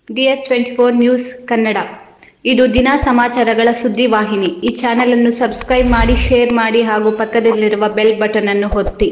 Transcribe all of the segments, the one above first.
DS24 news Kannada ಇದು ದಿನ ಸಮಾಚಾರಗಳ ಸುದ್ದಿವಾಹಿನಿ. ಈ ಚಾನೆಲ್ ಅನ್ನು ಸಬ್ಸ್ಕ್ರೈಬ್ ಮಾಡಿ, ಶೇರ್ ಮಾಡಿ ಹಾಗೂ ಪಕ್ಕದಲ್ಲಿರುವ ಬೆಲ್ ಬಟನ್ ಅನ್ನು ಒತ್ತಿ.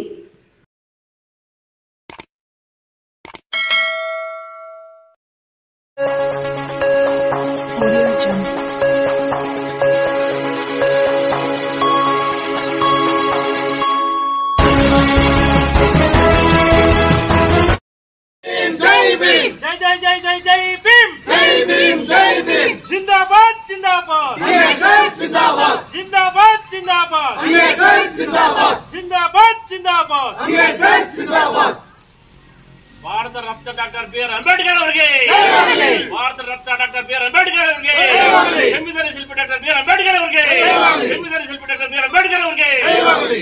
जय जय जय जय भीम, जय भीम, जय भीम, जिंदाबाद जिंदाबाद, बीएसएफ जिंदाबाद, जिंदाबाद जिंदाबाद, बीएसएफ जिंदाबाद, जिंदाबाद जिंदाबाद, बीएसएफ जिंदाबाद. Bharat Ratna doctor B R Ambedkar ಅವರಿಗೆ, Bharat Ratna doctor B R Ambedkar ಅವರಿಗೆ, ಸಂವಿಧಾನ ಶಿಲ್ಪಿ ಡಾಕ್ಟರ್ ಬಿ ಆರ್ ಅಂಬೇಡ್ಕರ್ ಅವರಿಗೆ, ಸಂವಿಧಾನ ಶಿಲ್ಪಿ ಡಾಕ್ಟರ್ ಬಿ ಆರ್ ಅಂಬೇಡ್ಕರ್ ಅವರಿಗೆ.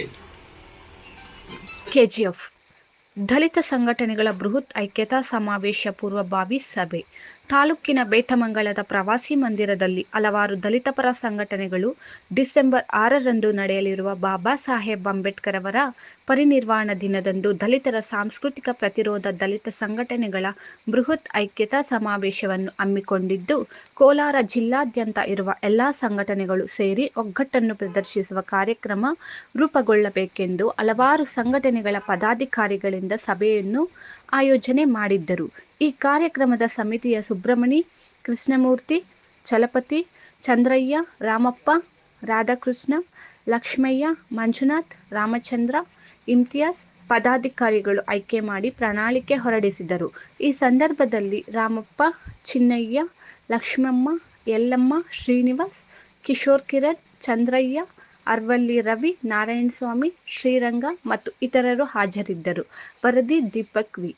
ಕೆಜಿಎಫ್ ದಲಿತ ಸಂಘಟನೆಗಳ ಬೃಹತ್ ಐಕ್ಯತಾ ಸಮಾವೇಶ ಪೂರ್ವಭಾವಿ ಸಭೆ. ತಾಲೂಕಿನ ಬೇತಮಂಗಲದ ಪ್ರವಾಸಿ ಮಂದಿರದಲ್ಲಿ ಹಲವಾರು ದಲಿತಪರ ಸಂಘಟನೆಗಳು ಡಿಸೆಂಬರ್ 6ರಂದು ನಡೆಯಲಿರುವ ಬಾಬಾ ಸಾಹೇಬ್ ಅಂಬೇಡ್ಕರ್ ಅವರ ಪರಿನಿರ್ವಾಣ ದಿನದಂದು ದಲಿತರ ಸಾಂಸ್ಕೃತಿಕ ಪ್ರತಿರೋಧ ದಲಿತ ಸಂಘಟನೆಗಳ ಬೃಹತ್ ಐಕ್ಯತಾ ಸಮಾವೇಶವನ್ನು ಹಮ್ಮಿಕೊಂಡಿದ್ದು, ಕೋಲಾರ ಜಿಲ್ಲಾದ್ಯಂತ ಇರುವ ಎಲ್ಲಾ ಸಂಘಟನೆಗಳು ಸೇರಿ ಒಗ್ಗಟ್ಟನ್ನು ಪ್ರದರ್ಶಿಸುವ ಕಾರ್ಯಕ್ರಮ ರೂಪುಗೊಳ್ಳಬೇಕೆಂದು ಹಲವಾರು ಸಂಘಟನೆಗಳ ಪದಾಧಿಕಾರಿಗಳಿಂದ ಸಭೆಯನ್ನು ಆಯೋಜನೆ ಮಾಡಿದ್ದರು. ಈ ಕಾರ್ಯಕ್ರಮದ ಸಮಿತಿಯ ಸುಬ್ರಮಣಿ, ಕೃಷ್ಣಮೂರ್ತಿ, ಚಲಪತಿ, ಚಂದ್ರಯ್ಯ, ರಾಮಪ್ಪ, ರಾಧಾಕೃಷ್ಣ, ಲಕ್ಷ್ಮಯ್ಯ, ಮಂಜುನಾಥ್, ರಾಮಚಂದ್ರ, ಇಮ್ತಿಯಾಜ್ ಪದಾಧಿಕಾರಿಗಳು ಆಯ್ಕೆ ಮಾಡಿ ಪ್ರಣಾಳಿಕೆ ಹೊರಡಿಸಿದರು. ಈ ಸಂದರ್ಭದಲ್ಲಿ ರಾಮಪ್ಪ, ಚಿನ್ನಯ್ಯ, ಲಕ್ಷ್ಮಮ್ಮ, ಯಲ್ಲಮ್ಮ, ಶ್ರೀನಿವಾಸ್, ಕಿಶೋರ್ ಕಿರಣ್, ಚಂದ್ರಯ್ಯ, ಅರ್ವಳ್ಳಿ ರವಿ, ನಾರಾಯಣಸ್ವಾಮಿ, ಶ್ರೀರಂಗ ಮತ್ತು ಇತರರು ಹಾಜರಿದ್ದರು. ವರದಿ ದೀಪಕ್ ವಿ.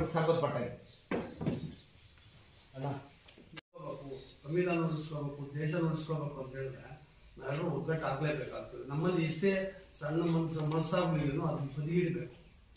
ಸಂವಿಧಾನ ಉಳಿಸ್ಕೋಬೇಕು, ದೇಶ ಉಳಿಸ್ಕೋಬೇಕು ಅಂತ ಹೇಳಿದ್ರೆ ನಾವೆಲ್ಲರೂ ಒಗ್ಗಟ್ಟು ಆಗ್ಲೇಬೇಕಾಗ್ತದೆ. ನಮ್ಮಲ್ಲಿ ಎಷ್ಟೇ ಸಣ್ಣ ಮನಸ್ಸಾಗ್ಲಿಲ್ಲ ಅದನ್ನ ಬದಿಗಿಡ್ಬೇಕು.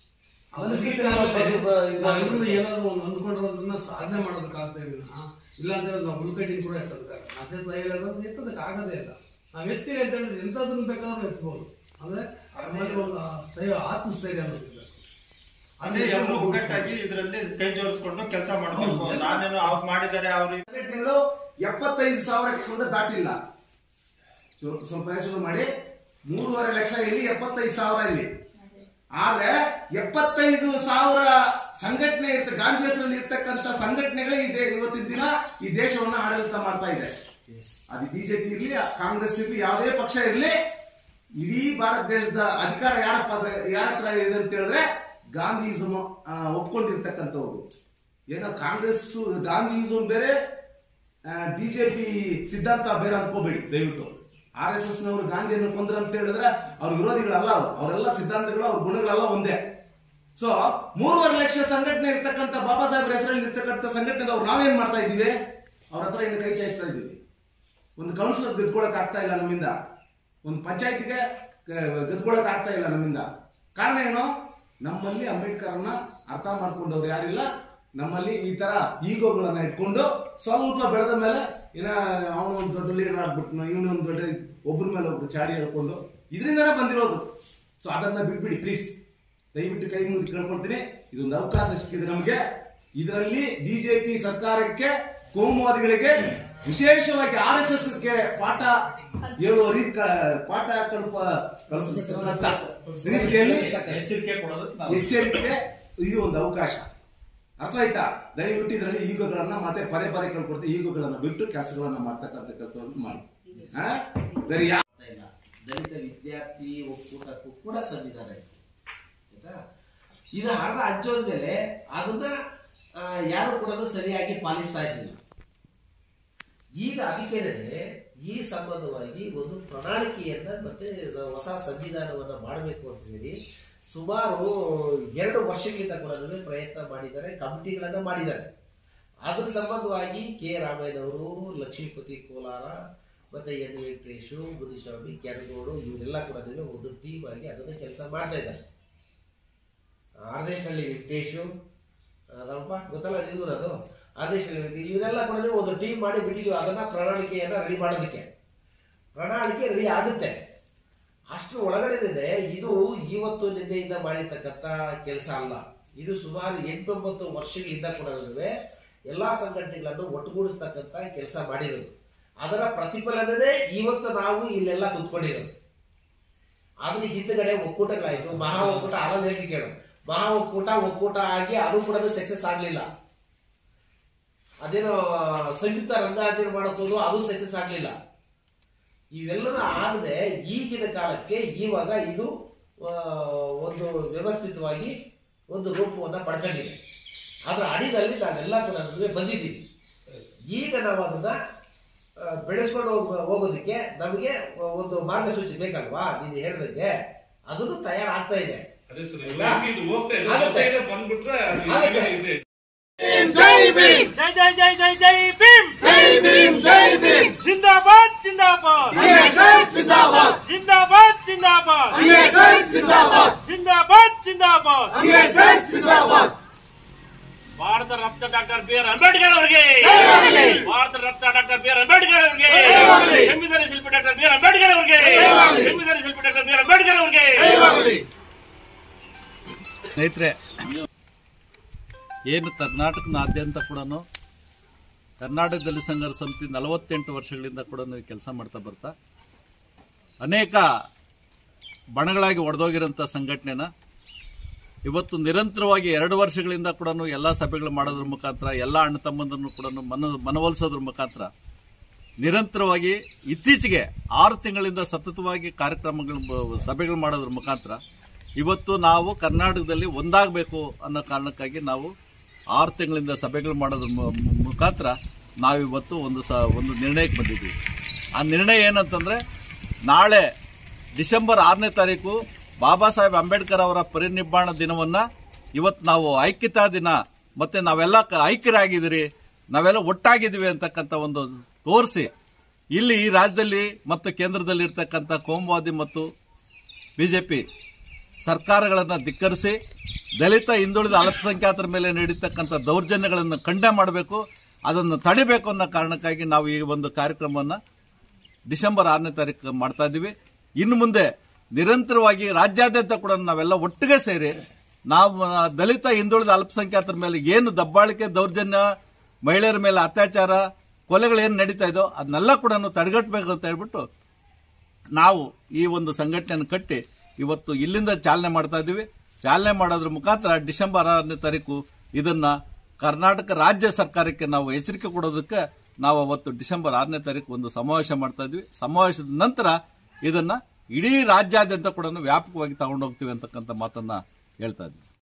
ನಾವೆಲ್ಲರೂ ಏನಾದ್ರು ಒಂದು ಅಂದ್ಕೊಂಡಿರೋದನ್ನ ಸಾಧನೆ ಮಾಡೋದಕ್ಕಾಗ್ತಾ ವಿನಃ ಇಲ್ಲ ಅಂತ ಹೇಳಿದ್ರೆ ನಾವು ಉಳ್ಕಟ್ಟಿನ ಕೂಡ ಎತ್ತದಕ್ಕಾಗ ಎತ್ತದಕ್ಕೆ ಆಗದೇ ಇಲ್ಲ. ನಾವ್ ಎತ್ತೀರಿ ಅಂತ ಹೇಳಿದ್ರೆ ಎಂಥದನ್ನು ಬೇಕಾದ್ರೂ ಎತ್ಬೋದು. ಅಂದ್ರೆ ಒಂದು ಆತ್ಮಸ್ಥೈರ್ಯ ಅನ್ನೋದಿಲ್ಲ. ಅದೇ ಎಲ್ಲರೂ ಒಗ್ಗಟ್ಟಾಗಿ ಇದರಲ್ಲಿ ಕೈ ಜೋಡಿಸ್ಕೊಂಡು ಕೆಲಸ ಮಾಡಬೇಕು. ನಾನೇನು ಅವ್ರು ಮಾಡಿದ್ದಾರೆ, ಅವರು 75,000 ಕೂಡ ದಾಟಿಲ್ಲ. ಸ್ವಲ್ಪ ಯೋಚನೆ ಮಾಡಿ, 3.5 ಲಕ್ಷ ಇಲ್ಲಿ, 75,000 ಇಲ್ಲಿ. ಆದ್ರೆ 75,000 ಸಂಘಟನೆ ಗಾಂಧಿ ಹೆಸರಲ್ಲಿ ಇರ್ತಕ್ಕಂಥ ಸಂಘಟನೆಗಳು ಇವತ್ತಿನ ದಿನ ಈ ದೇಶವನ್ನ ಆಡಳಿತ ಮಾಡ್ತಾ ಇದೆ. ಅದು ಬಿಜೆಪಿ ಇರ್ಲಿ, ಕಾಂಗ್ರೆಸ್ ಇರ್ಲಿ, ಯಾವುದೇ ಪಕ್ಷ ಇರ್ಲಿ, ಇಡೀ ಭಾರತ ದೇಶದ ಅಧಿಕಾರ ಯಾರ ಹತ್ರ ಇದೆ ಅಂತ ಹೇಳಿದ್ರೆ ಗಾಂಧಿಯಿಸಮ್ ಒಪ್ಕೊಂಡಿರ್ತಕ್ಕಂಥವ್ರು. ಏನೋ ಕಾಂಗ್ರೆಸ್ ಗಾಂಧಿಯಿಸಮ್ ಬೇರೆ, ಬಿಜೆಪಿ ಸಿದ್ಧಾಂತ ಬೇರೆ ಅನ್ಕೋಬೇಡಿ ದಯವಿಟ್ಟು. RSS ನವರು ಗಾಂಧಿಯನ್ನು ಕೊಂದ್ರ ಅಂತ ಹೇಳಿದ್ರೆ ಅವ್ರ ವಿರೋಧಿಗಳಲ್ಲ, ಅವರೆಲ್ಲ ಸಿದ್ಧಾಂತಗಳು, ಅವ್ರ ಗುಣಗಳೆಲ್ಲ ಒಂದೇ. ಸೊ 3.5 ಲಕ್ಷ ಸಂಘಟನೆ ಇರ್ತಕ್ಕಂಥ ಬಾಬಾ ಸಾಹೇಬ್ರ ಹೆಸರಲ್ಲಿ ಇರ್ತಕ್ಕಂಥ ಸಂಘಟನೆದವ್ರು ನಾವೇನ್ ಮಾಡ್ತಾ ಇದ್ದೀವಿ? ಅವ್ರ ಹತ್ರ ಇನ್ನು ಕೈ ಚಾಯಿಸ್ತಾ ಇದ್ದೀವಿ. ಒಂದು ಕೌನ್ಸಿಲರ್ ಗೆದ್ಕೊಳಕ್ ಆಗ್ತಾ ಇಲ್ಲ ನಮ್ಮಿಂದ, ಒಂದು ಪಂಚಾಯತಿಗೆ ಗೆದ್ಕೊಳಕ್ ಆಗ್ತಾ ಇಲ್ಲ ನಮ್ಮಿಂದ. ಕಾರಣ ಏನು? ನಮ್ಮಲ್ಲಿ ಅಂಬೇಡ್ಕರ್ನ ಅರ್ಥ ಮಾಡ್ಕೊಂಡವ್ರು ಯಾರಿಲ್ಲ. ನಮ್ಮಲ್ಲಿ ಈ ತರ ಈಗೋಗಳನ್ನ ಇಟ್ಕೊಂಡು ಸ್ವಲ್ಪ ಬೆಳೆದ ಮೇಲೆ ಅವನು ಒಂದು ದೊಡ್ಡ ಲೀಡರ್ ಆಗ್ಬಿಟ್ಟು ಇವನೊಂದು ದೊಡ್ಡ ಒಬ್ಬರ ಮೇಲೆ ಒಬ್ರು ಚಾಡಿ ಹೇಳ್ಕೊಂಡು ಇದರಿಂದನೇ ಬಂದಿರೋದು. ಸೊ ಅದನ್ನ ಬಿಟ್ಬಿಡಿ ಪ್ಲೀಸ್, ದಯವಿಟ್ಟು ಕೈ ಮುಗಿದು ಕೇಳ್ಕೊಳ್ತೀನಿ. ಇದೊಂದು ಅವಕಾಶ ಸಿಕ್ಕಿದೆ ನಮಗೆ. ಇದರಲ್ಲಿ ಬಿಜೆಪಿ ಸರ್ಕಾರಕ್ಕೆ, ಕೋಮುವಾದಿಗಳಿಗೆ, ವಿಶೇಷವಾಗಿ RSS ಗೆ ಪಾಠ ಹೇಳುವ ಪಾಠ ರೀತಿಯಲ್ಲಿ ಎಚ್ಚರಿಕೆ ಇದು ಒಂದು ಅವಕಾಶ. ಅರ್ಥ ಆಯ್ತಾ? ದಯವಿಟ್ಟು ಇದರಲ್ಲಿ ಈಗೋಗಳನ್ನ ಮತ್ತೆ ಪದೇ ಪದೇ ಕೇಳ್ಕೊಡ್ತೀವಿ. ಈಗೋಗಳನ್ನ ಬಿಟ್ಟು ಕೆಲಸಗಳನ್ನ ಮಾಡ್ತಕ್ಕಂಥ ಕೆಲಸವನ್ನು ಮಾಡಿ. ದಲಿತ ವಿದ್ಯಾರ್ಥಿ ಒಕ್ಕೂಟಕ್ಕೂ ಕೂಡ ಸಂವಿಧಾನ ಇದೆ. ಇದು ಹರಿದ ಹಂಚೋದ್ಮೇಲೆ ಅದನ್ನ ಯಾರು ಕೂಡ ಸರಿಯಾಗಿ ಪಾಲಿಸ್ತಾ ಇರಲಿಲ್ಲ. ಈಗ ಅದಕ್ಕೆ ಈ ಸಂಬಂಧವಾಗಿ ಒಂದು ಪ್ರಣಾಳಿಕೆಯನ್ನ ಮತ್ತೆ ಹೊಸ ಸಂವಿಧಾನವನ್ನ ಮಾಡಬೇಕು ಅಂತ ಹೇಳಿ ಸುಮಾರು 2 ವರ್ಷಗಳಿಂದ ಕೂಡ ಪ್ರಯತ್ನ ಮಾಡಿದ್ದಾರೆ, ಕಮಿಟಿಗಳನ್ನ ಮಾಡಿದ್ದಾರೆ. ಅದ್ರ ಸಂಬಂಧವಾಗಿ ಕೆ ರಾಮಯ್ಯನವರು, ಲಕ್ಷ್ಮೀಪತಿ ಕೋಲಾರ, ಮತ್ತೆ ಎನ್ ವೆಂಕಟೇಶು, ಮುನಿಸ್ವಾಮಿ, ಕೆರಗೋಡು ಇವರೆಲ್ಲ ಕೂಡ ಒಂದು ಟೀಮ್ ಆಗಿ ಅದನ್ನ ಕೆಲಸ ಮಾಡ್ತಾ ಇದ್ದಾರೆ. ಆರ್ದೇಶನಲ್ಲಿ ವೆಂಕಟೇಶು, ರಾಮಪ್ಪ ಗೊತ್ತಲ್ಲ ನೀವು, ಅದು ಆರ್ದೇಶದಲ್ಲಿ ಇವರೆಲ್ಲ ಕೂಡ ಒಂದು ಟೀಮ್ ಮಾಡಿ ಬಿಟ್ಟಿದ್ವಿ ಅದನ್ನ ಪ್ರಣಾಳಿಕೆಯನ್ನ ರೆಡಿ ಮಾಡೋದಕ್ಕೆ. ಪ್ರಣಾಳಿಕೆ ರೆಡಿ ಆಗುತ್ತೆ. ಅಷ್ಟರ ಒಳಗಡೆ ಇದು ಇವತ್ತು ನಿನ್ನೆಯಿಂದ ಮಾಡಿರ್ತಕ್ಕಂಥ ಕೆಲಸ ಅಲ್ಲ. ಇದು ಸುಮಾರು 8-9 ವರ್ಷಗಳಿಂದ ಕೂಡ ಎಲ್ಲಾ ಸಂಘಟನೆಗಳನ್ನು ಒಟ್ಟುಗೂಡಿಸ್ತಕ್ಕಂತ ಕೆಲಸ ಮಾಡಿರೋದು. ಅದರ ಪ್ರತಿಫಲನೇ ಇವತ್ತು ನಾವು ಇಲ್ಲೆಲ್ಲ ಕುತ್ಕೊಂಡಿರೋದು. ಅದ್ರ ಹಿಂದ್ಗಡೆ ಒಕ್ಕೂಟಗಳಾಯ್ತು, ಮಹಾ ಒಕ್ಕೂಟ ಆಲೋಚನೆ ಕೇಳು, ಮಹಾ ಒಕ್ಕೂಟ ಆಗಿ ಅದು ಕೂಡ ಸಕ್ಸಸ್ ಆಗ್ಲಿಲ್ಲ. ಅದೇನೋ ಸಂಯುಕ್ತ ರಂಗಾಚರಣೆ ಮಾಡೋದು ಅದು ಸಕ್ಸಸ್ ಆಗ್ಲಿಲ್ಲ. ಇವೆಲ್ಲನೂ ಆಗದೆ ಈಗಿನ ಕಾಲಕ್ಕೆ ಇವಾಗ ಇದು ಒಂದು ವ್ಯವಸ್ಥಿತವಾಗಿ ಒಂದು ರೂಪವನ್ನ ಪಡ್ಕೊಂಡಿದೆ. ಅದರ ಅಡಿಯಲ್ಲಿ ನಾವೆಲ್ಲ ಕೂಡ ಬಂದಿದ್ದೀವಿ. ಈಗ ನಾವು ಅದನ್ನ ಬೆಳೆಸ್ಕೊಂಡು ಹೋಗೋದಕ್ಕೆ ನಮಗೆ ಒಂದು ಮಾರ್ಗಸೂಚಿ ಬೇಕಲ್ವಾ? ನೀನು ಹೇಳಿದಂಗೆ ಅದನ್ನು ತಯಾರಾಗ್ತಾ ಇದೆ. ಜೈ ಭೀಮ್, ಜೈ ಜೈ ಜೈ ಜೈ ಜೈ ಭೀಮ್, ಜೈ ಭೀಮ್, ಜೈ ಭೀಮ್, ಜಿಂದಾಬಾದ್ ಜಿಂದಾಬಾದ್, ಜಿಂದಾಬಾದ್ ಜಿಂದಾಬಾದ್, ಜಿಂದಾಬಾದ್ ಜಿಂದಾಬಾದ್, ಜಿಂದಾಬಾದ್. Bharat Ratna doctor B R Ambedkar ಅವರಿಗೆ, Bharat Ratna doctor B R Ambedkar ಅವರಿಗೆ, ಸಂವಿಧಾನ ಶಿಲ್ಪಿ ಡಾಕ್ಟರ್ ಬಿ ಆರ್ ಅಂಬೇಡ್ಕರ್ ಅವರಿಗೆ, ಸಂವಿಧಾನ ಶಿಲ್ಪಿ ಡಾಕ್ಟರ್ ಬಿ ಆರ್ ಅಂಬೇಡ್ಕರ್ ಅವರಿಗೆ. ಸ್ನೇಹಿತರೆ, ಏನು ಕರ್ನಾಟಕದಾದ್ಯಂತ ಕೂಡ ಕರ್ನಾಟಕ ದಲಿತ ಸಂಘರ್ಷ ಸಮಿತಿ 48 ವರ್ಷಗಳಿಂದ ಕೂಡ ಕೆಲಸ ಮಾಡ್ತಾ ಬರ್ತಾ ಅನೇಕ ಬಣಗಳಾಗಿ ಒಡೆದೋಗಿರೋಂಥ ಸಂಘಟನೆನ ಇವತ್ತು ನಿರಂತರವಾಗಿ 2 ವರ್ಷಗಳಿಂದ ಕೂಡ ಎಲ್ಲ ಸಭೆಗಳು ಮಾಡೋದ್ರ ಮುಖಾಂತರ, ಎಲ್ಲ ಅಣ್ಣ ತಮ್ಮಂದನ್ನು ಕೂಡ ಮನವೊಲಿಸೋದ್ರ ಮುಖಾಂತರ ನಿರಂತರವಾಗಿ ಇತ್ತೀಚೆಗೆ 6 ತಿಂಗಳಿಂದ ಸತತವಾಗಿ ಕಾರ್ಯಕ್ರಮಗಳು ಸಭೆಗಳು ಮಾಡೋದ್ರ ಮುಖಾಂತರ ಇವತ್ತು ನಾವು ಕರ್ನಾಟಕದಲ್ಲಿ ಒಂದಾಗಬೇಕು ಅನ್ನೋ ಕಾರಣಕ್ಕಾಗಿ ನಾವು 6 ತಿಂಗಳಿಂದ ಸಭೆಗಳು ಮಾಡೋದ್ರ ಮುಖಾಂತರ ನಾವಿವತ್ತು ಒಂದು ನಿರ್ಣಯಕ್ಕೆ ಬಂದಿದ್ದೀವಿ. ಆ ನಿರ್ಣಯ ಏನಂತಂದ್ರೆ, ನಾಳೆ ಡಿಸೆಂಬರ್ 6ನೇ ತಾರೀಕು ಬಾಬಾ ಸಾಹೇಬ್ ಅಂಬೇಡ್ಕರ್ ಅವರ ಪರಿನಿಬ್ಬಾಣ ದಿನವನ್ನ ಇವತ್ತು ನಾವು ಐಕ್ಯತಾ ದಿನ, ಮತ್ತೆ ನಾವೆಲ್ಲ ಐಕ್ಯರಾಗಿದ್ದೀರಿ, ನಾವೆಲ್ಲ ಒಟ್ಟಾಗಿದ್ದೀವಿ ಅಂತಕ್ಕಂಥ ಒಂದು ತೋರಿಸಿ, ಇಲ್ಲಿ ಈ ರಾಜ್ಯದಲ್ಲಿ ಮತ್ತು ಕೇಂದ್ರದಲ್ಲಿ ಇರ್ತಕ್ಕಂಥ ಕೋಮುವಾದಿ ಮತ್ತು ಬಿಜೆಪಿ ಸರ್ಕಾರಗಳನ್ನು ಧಿಕ್ಕರಿಸಿ ದಲಿತ ಹಿಂದುಳಿದ ಅಲ್ಪಸಂಖ್ಯಾತರ ಮೇಲೆ ನೀಡಿರ್ತಕ್ಕಂಥ ದೌರ್ಜನ್ಯಗಳನ್ನು ಖಂಡನೆ ಮಾಡಬೇಕು, ಅದನ್ನು ತಡಿಬೇಕು ಅನ್ನೋ ಕಾರಣಕ್ಕಾಗಿ ನಾವು ಈ ಒಂದು ಕಾರ್ಯಕ್ರಮವನ್ನು ಡಿಸೆಂಬರ್ 6ನೇ ತಾರೀಕು ಮಾಡ್ತಾ ಇದ್ದೀವಿ. ಇನ್ನು ಮುಂದೆ ನಿರಂತರವಾಗಿ ರಾಜ್ಯಾದ್ಯಂತ ಕೂಡ ನಾವೆಲ್ಲ ಒಟ್ಟಿಗೆ ಸೇರಿ ನಾವು ದಲಿತ ಹಿಂದುಳಿದ ಅಲ್ಪಸಂಖ್ಯಾತರ ಮೇಲೆ ಏನು ದಬ್ಬಾಳಿಕೆ, ದೌರ್ಜನ್ಯ, ಮಹಿಳೆಯರ ಮೇಲೆ ಅತ್ಯಾಚಾರ, ಕೊಲೆಗಳೇನು ನಡೀತಾ ಇದೋ ಅದನ್ನೆಲ್ಲ ಕೂಡ ತಡೆಗಟ್ಟಬೇಕು ಅಂತ ಹೇಳ್ಬಿಟ್ಟು ನಾವು ಈ ಒಂದು ಸಂಘಟನೆಯನ್ನು ಕಟ್ಟಿ ಇವತ್ತು ಇಲ್ಲಿಂದ ಚಾಲನೆ ಮಾಡ್ತಾ ಇದ್ದೀವಿ. ಚಾಲನೆ ಮಾಡೋದ್ರ ಮುಖಾಂತರ ಡಿಸೆಂಬರ್ 6ನೇ ತಾರೀಕು ಇದನ್ನ ಕರ್ನಾಟಕ ರಾಜ್ಯ ಸರ್ಕಾರಕ್ಕೆ ನಾವು ಎಚ್ಚರಿಕೆ ಕೊಡೋದಕ್ಕೆ ನಾವು ಅವತ್ತು ಡಿಸೆಂಬರ್ 6ನೇ ತಾರೀಕು ಒಂದು ಸಮಾವೇಶ ಮಾಡ್ತಾ ಇದ್ವಿ. ಸಮಾವೇಶದ ನಂತರ ಇದನ್ನ ಇಡೀ ರಾಜ್ಯಾದ್ಯಂತ ಕೂಡ ವ್ಯಾಪಕವಾಗಿ ತಗೊಂಡೋಗ್ತೀವಿ ಅಂತಕ್ಕಂಥ ಮಾತನ್ನ ಹೇಳ್ತಾ ಇದ್ವಿ.